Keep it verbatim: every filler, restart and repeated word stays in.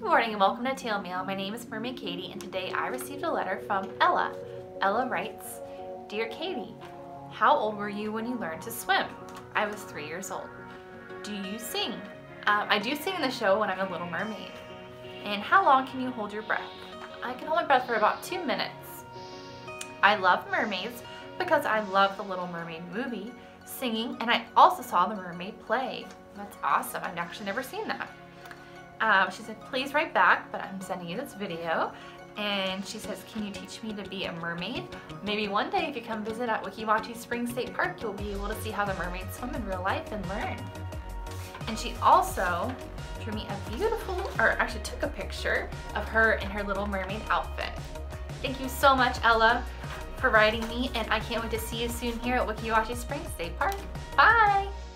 Good morning and welcome to Tail Mail. My name is Mermaid Katie and today I received a letter from Ella. Ella writes, Dear Katie, how old were you when you learned to swim? I was three years old. Do you sing? Um, I do sing in the show when I'm a little mermaid. And how long can you hold your breath? I can hold my breath for about two minutes. I love mermaids because I love the Little Mermaid movie, singing, and I also saw the Mermaid play. That's awesome. I've actually never seen that. Um, she said, please write back, but I'm sending you this video. And she says, can you teach me to be a mermaid? Maybe one day if you come visit at Weeki Wachee Spring State Park, you'll be able to see how the mermaids swim in real life and learn. And she also drew me a beautiful, or actually took a picture of her in her Little Mermaid outfit. Thank you so much, Ella, for writing me, and I can't wait to see you soon here at Weeki Wachee Spring State Park. Bye!